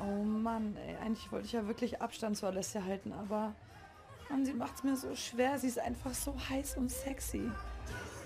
Oh Mann, ey, eigentlich wollte ich ja wirklich Abstand zu Alessia halten, aber Mann, sie macht's mir so schwer. Sie ist einfach so heiß und sexy.